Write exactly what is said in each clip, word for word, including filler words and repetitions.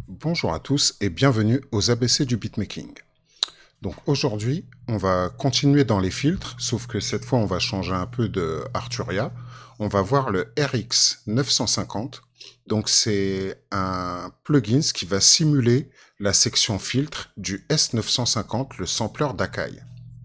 Bonjour à tous et bienvenue aux A B C du beatmaking. Donc aujourd'hui, on va continuer dans les filtres, sauf que cette fois on va changer un peu de Arturia. On va voir le R X neuf cent cinquante. Donc c'est un plugin qui va simuler la section filtre du S neuf cent cinquante, le sampler d'Akai.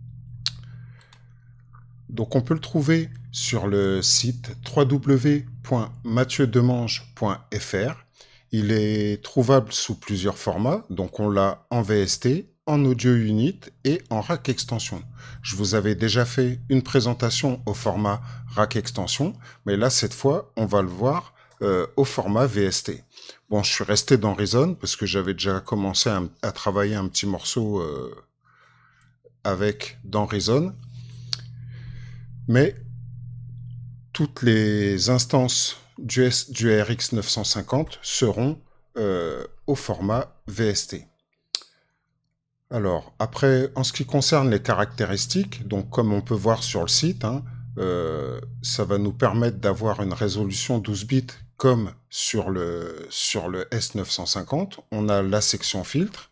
Donc on peut le trouver sur le site w w w point mathieu demange point f r. Il est trouvable sous plusieurs formats, donc on l'a en V S T, en audio unit et en rack extension. Je vous avais déjà fait une présentation au format rack extension, mais là cette fois on va le voir euh, au format V S T. Bon, je suis resté dans Reason parce que j'avais déjà commencé à, à travailler un petit morceau euh, avec dans Reason, mais toutes les instances du, S, du R X neuf cent cinquante seront euh, au format V S T. Alors, après, en ce qui concerne les caractéristiques, donc comme on peut voir sur le site, hein, euh, ça va nous permettre d'avoir une résolution douze bits comme sur le, sur le S neuf cent cinquante. On a la section filtre.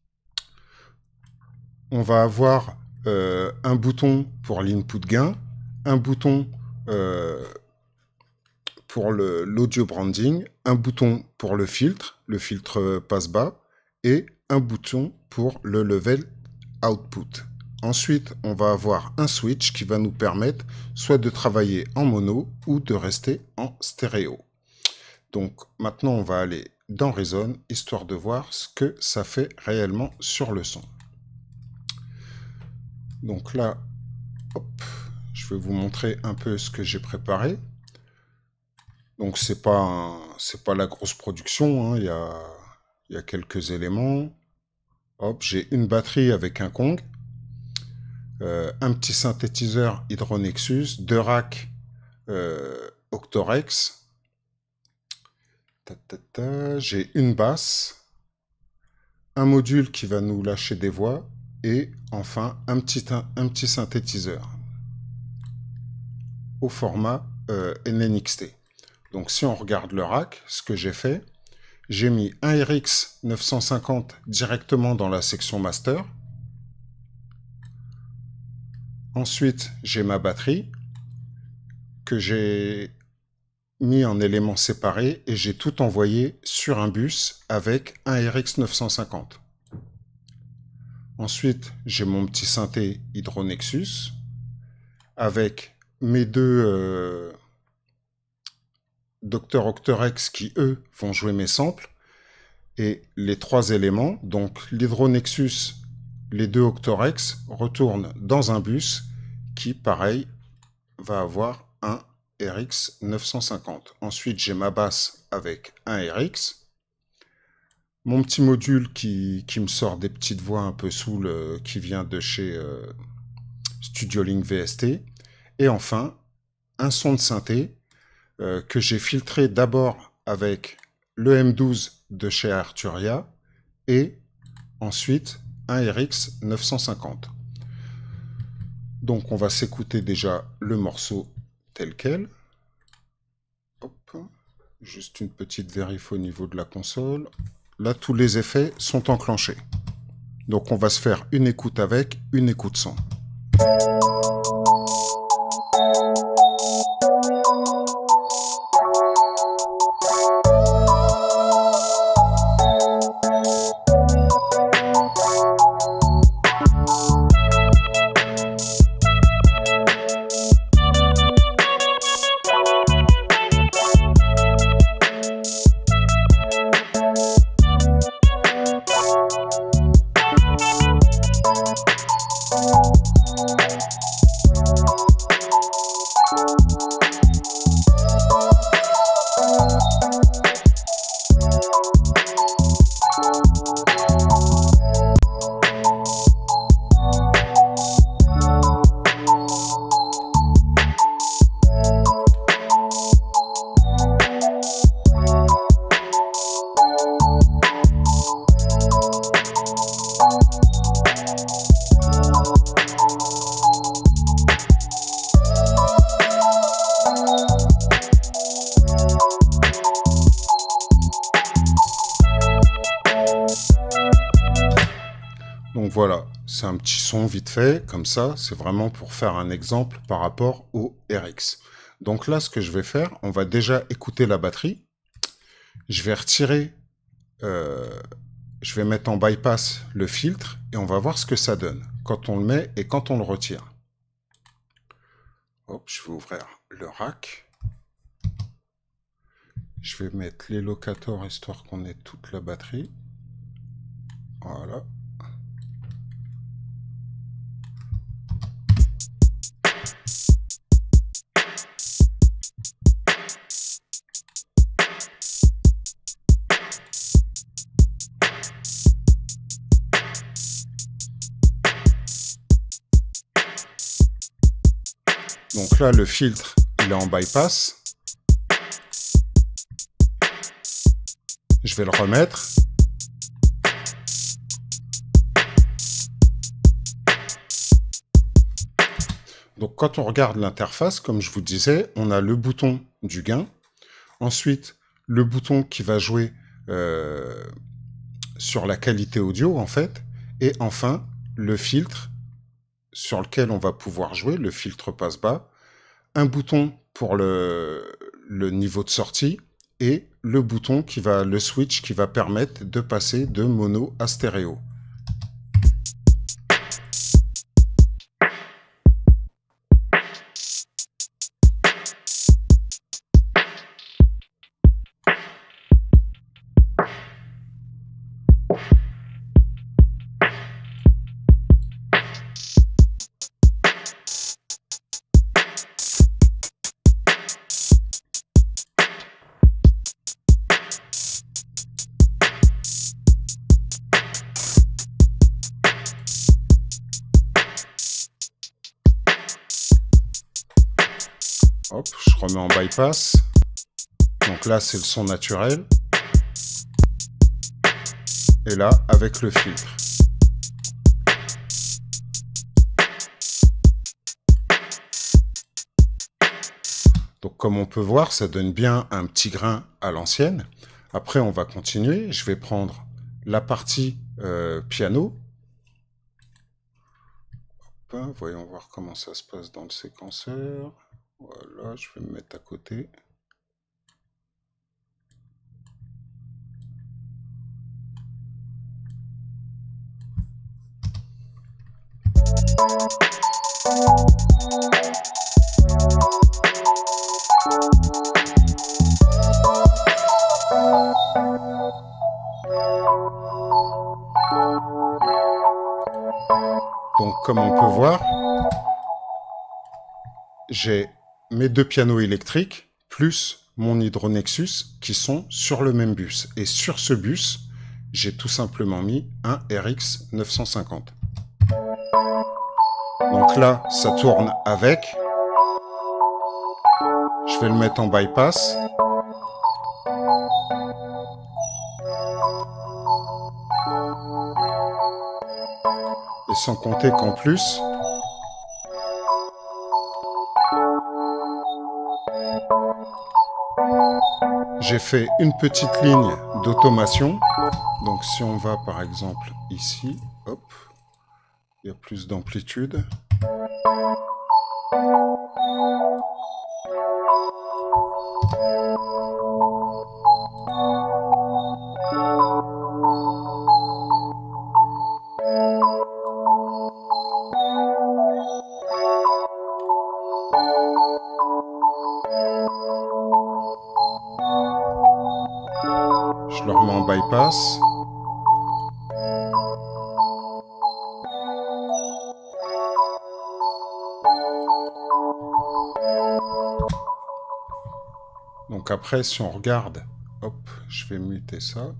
On va avoir euh, un bouton pour l'input gain, un bouton euh, pour l'audio branding, un bouton pour le filtre, le filtre passe-bas, et un bouton pour le level output. Ensuite, on va avoir un switch qui va nous permettre soit de travailler en mono ou de rester en stéréo. Donc maintenant, on va aller dans Reason, histoire de voir ce que ça fait réellement sur le son. Donc là, hop, je vais vous montrer un peu ce que j'ai préparé. Donc c'est pas un, c'est pas la grosse production, hein. Il y a, il y a quelques éléments. Hop, j'ai une batterie avec un Kong, euh, un petit synthétiseur Hydronexus, deux racks euh, Octorex. Ta, ta, ta. J'ai une basse, un module qui va nous lâcher des voix et enfin un petit, un, un petit synthétiseur au format euh, N N X T. Donc si on regarde le rack, ce que j'ai fait, j'ai mis un R X neuf cent cinquante directement dans la section master. Ensuite, j'ai ma batterie que j'ai mis en éléments séparés et j'ai tout envoyé sur un bus avec un R X neuf cent cinquante. Ensuite, j'ai mon petit synthé Hydronexus avec mes deux euh, Docteur Octorex qui, eux, vont jouer mes samples. Et les trois éléments, donc l'Hydronexus, les deux Octorex, retournent dans un bus qui, pareil, va avoir un R X neuf cent cinquante. Ensuite, j'ai ma basse avec un R X. Mon petit module qui, qui me sort des petites voix un peu saoules euh, qui vient de chez euh, Studio Link V S T. Et enfin, un son de synthé Euh, que j'ai filtré d'abord avec le M douze de chez Arturia et ensuite un R X neuf cent cinquante. Donc on va s'écouter déjà le morceau tel quel. Hop. Juste une petite vérif au niveau de la console. Là, tous les effets sont enclenchés. Donc on va se faire une écoute avec, une écoute sans. Donc voilà, c'est un petit son vite fait, comme ça, c'est vraiment pour faire un exemple par rapport au R X. Donc là, ce que je vais faire, on va déjà écouter la batterie. Je vais retirer, euh, je vais mettre en bypass le filtre et on va voir ce que ça donne quand on le met et quand on le retire. Hop, je vais ouvrir le rack. Je vais mettre les locators histoire qu'on ait toute la batterie. Voilà. Donc là, le filtre, il est en bypass. Je vais le remettre. Donc quand on regarde l'interface, comme je vous disais, on a le bouton du gain. Ensuite, le bouton qui va jouer euh, sur la qualité audio, en fait. Et enfin, le filtre sur lequel on va pouvoir jouer, le filtre passe-bas. Un bouton pour le, le niveau de sortie et le bouton qui va, le switch qui va permettre de passer de mono à stéréo. Hop, je remets en bypass. Donc là, c'est le son naturel. Et là, avec le filtre. Donc comme on peut voir, ça donne bien un petit grain à l'ancienne. Après, on va continuer. Je vais prendre la partie euh, piano. Hop, voyons voir comment ça se passe dans le séquenceur. Voilà, je vais me mettre à côté. Donc comme on peut voir, j'ai mes deux pianos électriques plus mon Hydronexus qui sont sur le même bus. Et sur ce bus, j'ai tout simplement mis un R X neuf cent cinquante. Donc là, ça tourne avec. Je vais le mettre en bypass. Et sans compter qu'en plus, j'ai fait une petite ligne d'automation. Donc si on va par exemple ici, hop, il y a plus d'amplitude. Je le remets en bypass. Donc après, si on regarde, hop, je vais muter ça.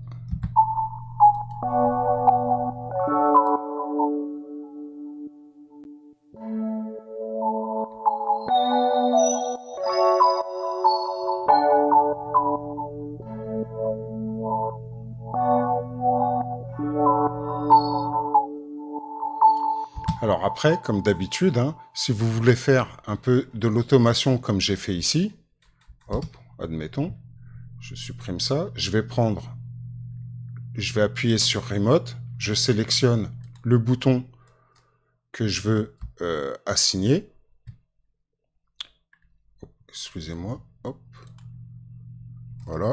Alors après, comme d'habitude, hein, si vous voulez faire un peu de l'automation comme j'ai fait ici, hop, admettons, je supprime ça, je vais prendre, je vais appuyer sur Remote, je sélectionne le bouton que je veux euh, assigner. Excusez-moi. Hop. Voilà.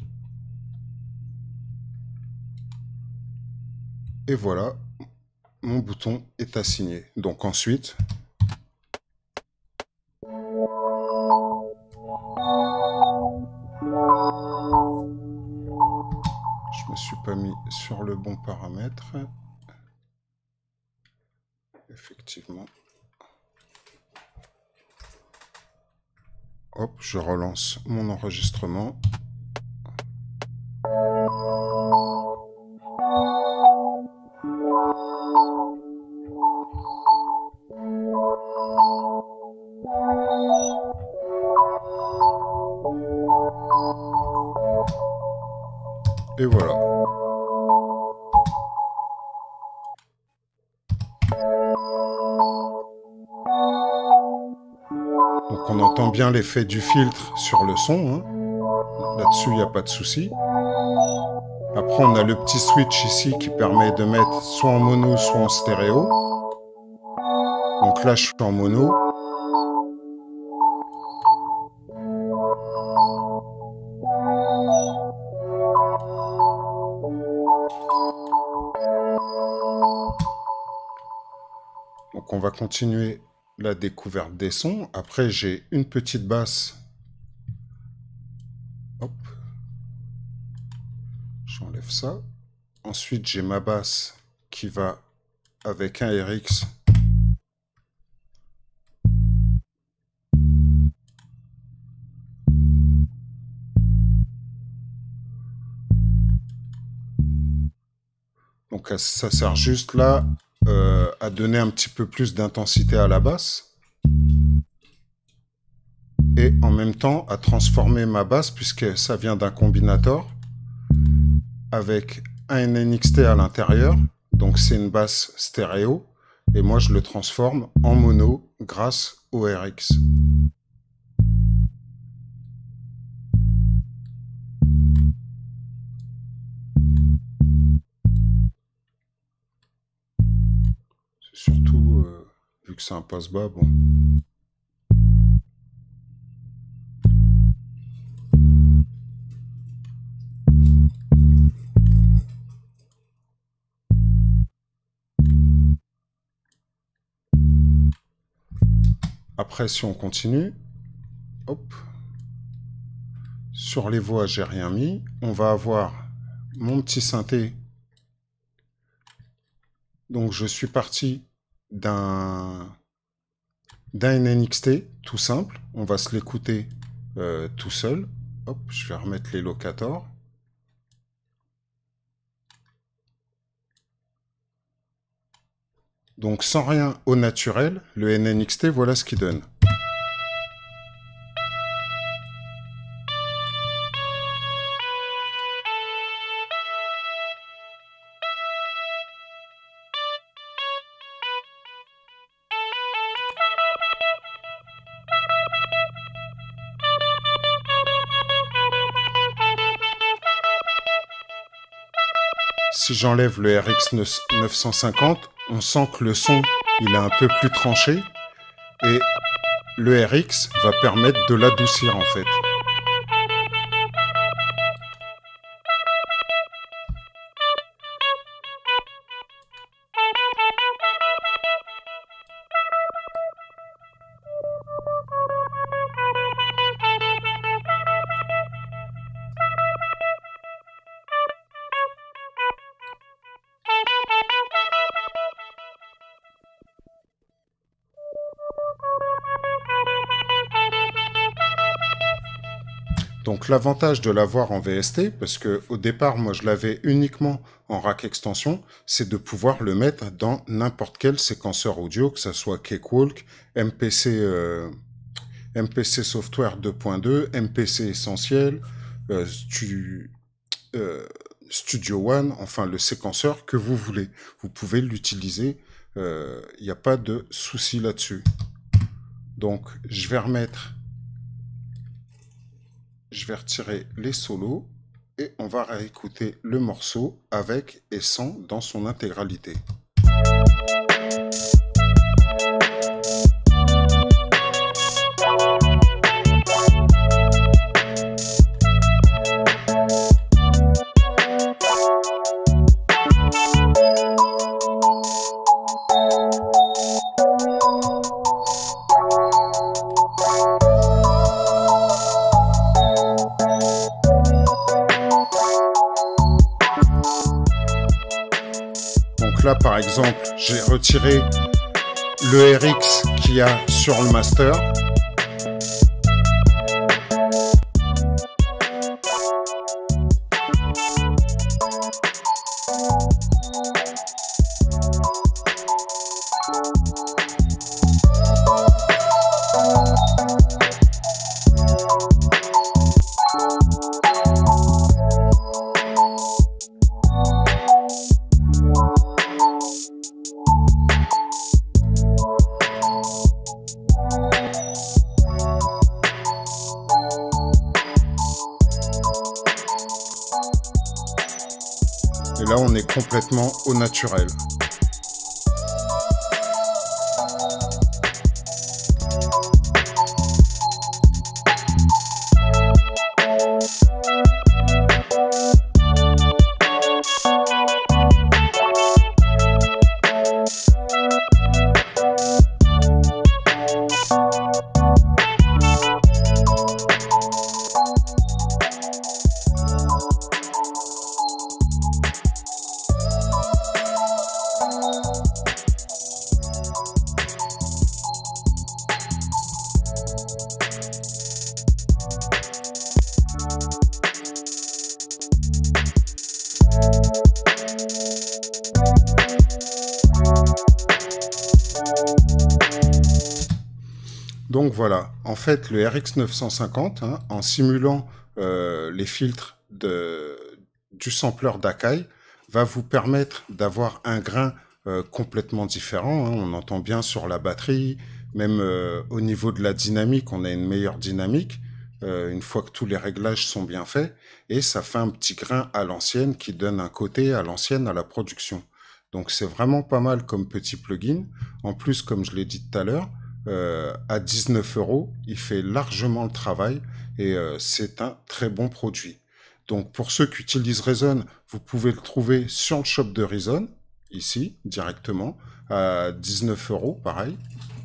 Et voilà, mon bouton est assigné. Donc ensuite, je me suis pas mis sur le bon paramètre. Effectivement. Hop, je relance mon enregistrement. Et voilà. Donc on entend bien l'effet du filtre sur le son. Hein. Là-dessus, il n'y a pas de souci. Après, on a le petit switch ici qui permet de mettre soit en mono, soit en stéréo. Donc là, je suis en mono. Donc on va continuer la découverte des sons. Après, j'ai une petite basse. Hop. J'enlève ça. Ensuite, j'ai ma basse qui va avec un R X. Donc ça sert juste là euh, à donner un petit peu plus d'intensité à la basse. Et en même temps à transformer ma basse, puisque ça vient d'un combinator, avec un N N X T à l'intérieur. Donc c'est une basse stéréo. Et moi je le transforme en mono grâce au R X. C'est surtout, euh, vu que c'est un passe-bas, bon... Après, si on continue, hop, sur les voix, j'ai rien mis. On va avoir mon petit synthé. Donc, je suis parti d'un d'un N N X T, tout simple. On va se l'écouter euh, tout seul. Hop, je vais remettre les locators. Donc, sans rien au naturel, le N N X T, voilà ce qu'il donne. Si j'enlève le R X neuf cent cinquante, on sent que le son il est un peu plus tranché et le R X va permettre de l'adoucir en fait. Donc l'avantage de l'avoir en V S T, parce que au départ moi je l'avais uniquement en rack extension, c'est de pouvoir le mettre dans n'importe quel séquenceur audio, que ce soit Cakewalk, M P C, euh, M P C Software deux point deux, M P C Essentiel, euh, stu, euh, Studio One, enfin le séquenceur que vous voulez. Vous pouvez l'utiliser, il euh, n'y a pas de souci là-dessus. Donc je vais remettre... Je vais retirer les solos et on va réécouter le morceau avec et sans dans son intégralité. là, par exemple, j'ai retiré le R X qu'il y a sur le master. Et là, on est complètement au naturel. Donc voilà, en fait le R X neuf cent cinquante, hein, en simulant euh, les filtres de, du sampler d'Akai, va vous permettre d'avoir un grain euh, complètement différent. Hein. On entend bien sur la batterie, même euh, au niveau de la dynamique, on a une meilleure dynamique, euh, une fois que tous les réglages sont bien faits, et ça fait un petit grain à l'ancienne qui donne un côté à l'ancienne à la production. Donc c'est vraiment pas mal comme petit plugin. En plus, comme je l'ai dit tout à l'heure, Euh, à dix-neuf euros, il fait largement le travail et euh, c'est un très bon produit. Donc pour ceux qui utilisent Reason, vous pouvez le trouver sur le shop de Reason, ici, directement, à dix-neuf euros, pareil.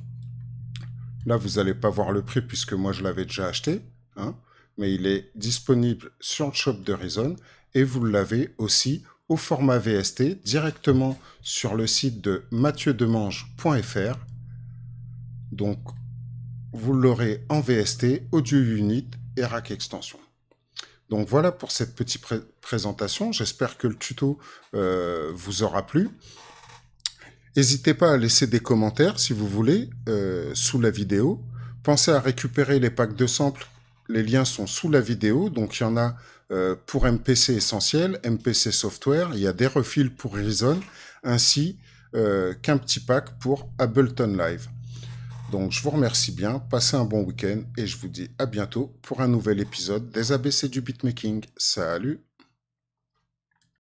Là, vous n'allez pas voir le prix puisque moi je l'avais déjà acheté, hein, mais il est disponible sur le shop de Reason et vous l'avez aussi au format V S T directement sur le site de mathieu demange point F R. Donc, vous l'aurez en V S T, audio unit et rack extension. Donc voilà pour cette petite pré présentation. J'espère que le tuto euh, vous aura plu. N'hésitez pas à laisser des commentaires si vous voulez euh, sous la vidéo. Pensez à récupérer les packs de samples. Les liens sont sous la vidéo. Donc il y en a euh, pour M P C Essentiel, M P C Software. Il y a des refils pour Reason ainsi euh, qu'un petit pack pour Ableton Live. Donc je vous remercie bien, passez un bon week-end et je vous dis à bientôt pour un nouvel épisode des A B C du beatmaking. Salut!